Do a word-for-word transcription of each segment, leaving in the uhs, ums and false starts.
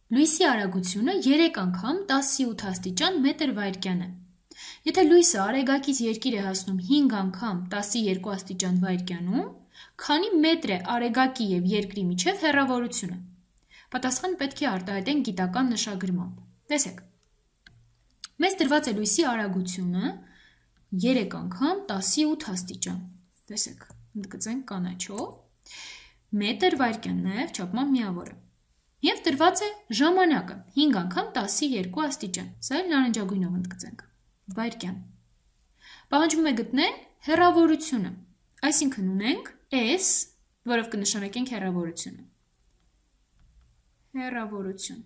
Լույսի արագությունը երեք անգամ տասի ութ աստիճան մետր վայրկյան է։ Եթե լույսը արեգակից երկիր է հասնում հինգ անգամ տասի երկու աստիճան վայրկյանում, քանի մետր է արեգակի և երկրի միջև հեռավորությունը։ Պատասխանը պետք է արտահայտենք գիտական նշագրմամբ։ Տեսեք, մեզ տրված է լույսի արագությունը երեք անգամ տասի ութ աստիճան։ Տեսեք, ընդգծենք կանաչով, մետր վայրկյան նաև չափման միավորը։ Եվ տրված է ժամանակը հինգ անգամ տասի երկու աստիճան, սա էլ նարնջագույնով ընդգծենք, վայրկյան։ Պահանջվում է գտնել հեռավորությունը, այսինքն ունենք S, որով կնշանակենք հեռավորությունը։ Հեռավորություն։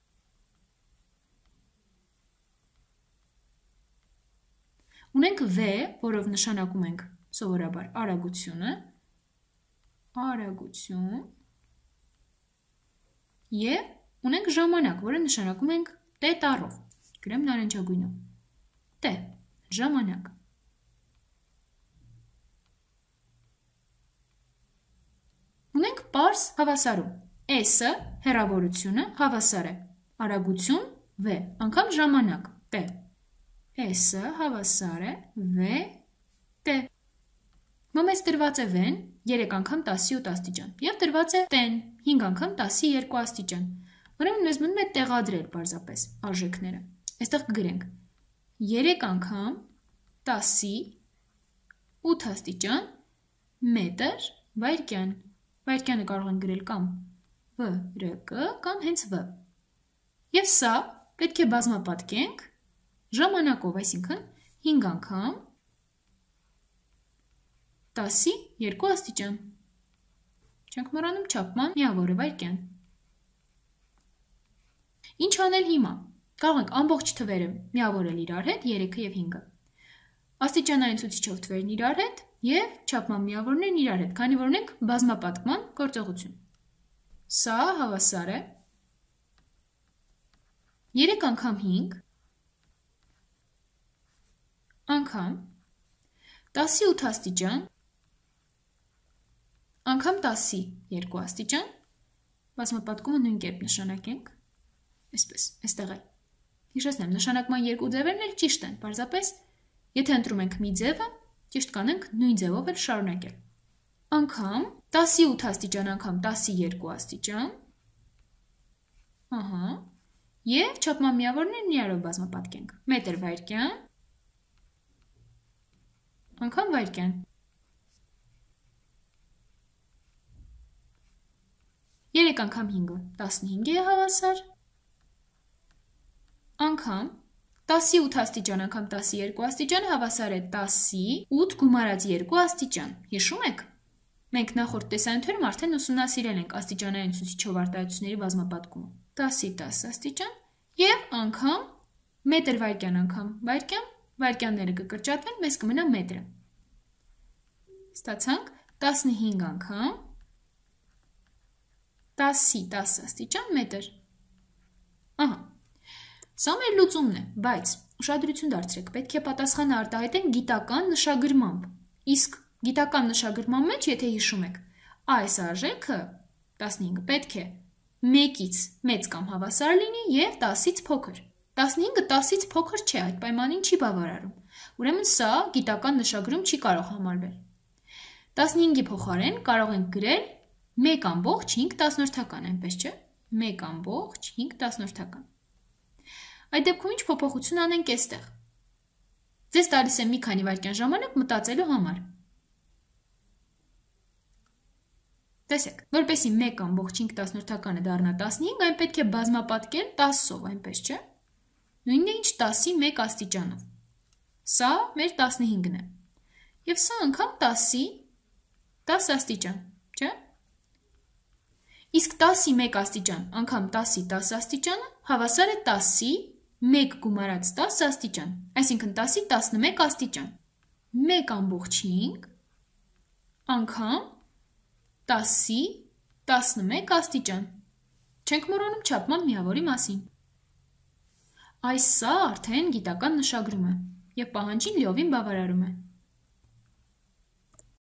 Ունենք V, որով նշանակում ենք սովորաբար արագությունը, արագություն, և ունենք ժամանակ, որը նշանակում ենք T տառով, գրեմ նարնջագույնով, T, ժամանակ։ Ունենք պարզ հավասարում, S-ը, հեռավորությունը, հավասար է, արագություն, V, անգամ ժամանակ, T, S-ը հավասար է, V, T։ Մեզ տրված է V-ն երեք անգամ տասի ութ աստիճան, և տրված է T-ն հինգ անգամ տասի երկու աստիճան, ուրեմն մեզ մնում է տեղադրել պարզապես արժեքները, այստեղ կգրենք երեք անգամ տասի ութ աստիճան մետր վայրկյան, վայրկյանը կարող են գրել կամ V R K կամ հենց V, և սա պետք է բազմապատկենք ժամանակով, այսինքն հինգ անգամ տասի երկու աստիճան, չենք մոռանում չափման միավորը վայրկյան։ Ինչ անել հիմա, կարող ենք ամբողջ թվերը միավորել իրար հետ, երեքը և հինգը, աստիճանային ցուցիչով թվերն իրար հետ և չափման միավորներն իրար հետ, քանի որ ունենք բազմապատկման գործողություն։ Սա հավասար է երեք անգամ հինգ անգամ տասի ութ աստիճան անգամ տասի երկու աստիճան, բազմապատկումը նույն կերպ նշանակենք, այսպես, այստեղ էլ։ Հիշեցնեմ, նշանակման երկու ձևերն էլ ճիշտ են, պարզապես, եթե ընտրում ենք մի ձևը, ճիշտ կանենք նույն ձևով էլ շարունակել։ Անգամ տասի ութ աստիճան անգամ տասի երկու աստիճան, ահա, և չափման միավորներն իրարով բազմապատկենք, մետր վայրկյան, անգամ վայրկյան։ երեք անգամ հինգը տասնհինգ է հավասար, անգամ տասի ութ աստիճան անգամ տասի երկու աստիճանը հավասար է տասի ութ գումարած երկու աստիճան, հիշում եք։ Մենք նախորդ տեսանյութերում արդեն ուսումնասիրել ենք աստիճանային ցուցիչով արտահայտությունների բազմապատկումը, տասի տասը աստիճան և անգամ մետր վայրկյան անգամ վայրկյան, վայրկյանները կկրճատվեն, մեզ կմնա մետրը։ Ստացանք տասնհինգ անգամ տասի տասը աստիճան մետր։ Ահա, սա մեր լուծումն է, բայց ուշադրություն դարձրեք, պետք է պատասխանը արտահայտենք գիտական նշագրմամբ, իսկ գիտական նշագրման մեջ, եթե հիշում եք, այս արժեքը տասնհինգը պետք է մեկից մեծ կամ հավասար լինի և տասից փոքր։ տասնհինգը տասից փոքր չէ, այդ պայմանին չի բավարարում, ուրեմն սա գիտական նշագրում չի կարող համարվել։ տասնհինգի փոխարեն կարող ենք գրել մեկ ամբողջ հինգ տասնորդական, այնպես չէ, մեկ ամբողջ հինգ տասնորդական։ Այդ դեպքում ինչ փոփոխություն անենք այստեղ։ Ձեզ տալիս եմ մի քանի վայրկյան ժամանակ մտածելու համար։ Տեսեք, որպեսզի մեկ ամբողջ հինգ տասնորդականը դառնա տասնհինգ, այն պետք է բազմապատկել տասով, այնպես չէ։ Նույնն է ինչ տասի մեկ աստիճանով։ Սա մեր տասնհինգն է։ Եվ սա անգամ տասի տասը աստիճան, չէ։ Իսկ տասի մեկ աստիճան անգամ տասի տասը աստիճանը հավասար է տասի մեկ գումարած տասը աստիճան, այսինքն տասի տասնմեկ աստիճան, մեկ ամբողջ հինգ անգամ տասի տասնմեկ աստիճան, չենք մոռանում չափման միավորի մասին։ Այս սա արդեն գիտական նշագրում է և պահանջին լիովին բավարարում է։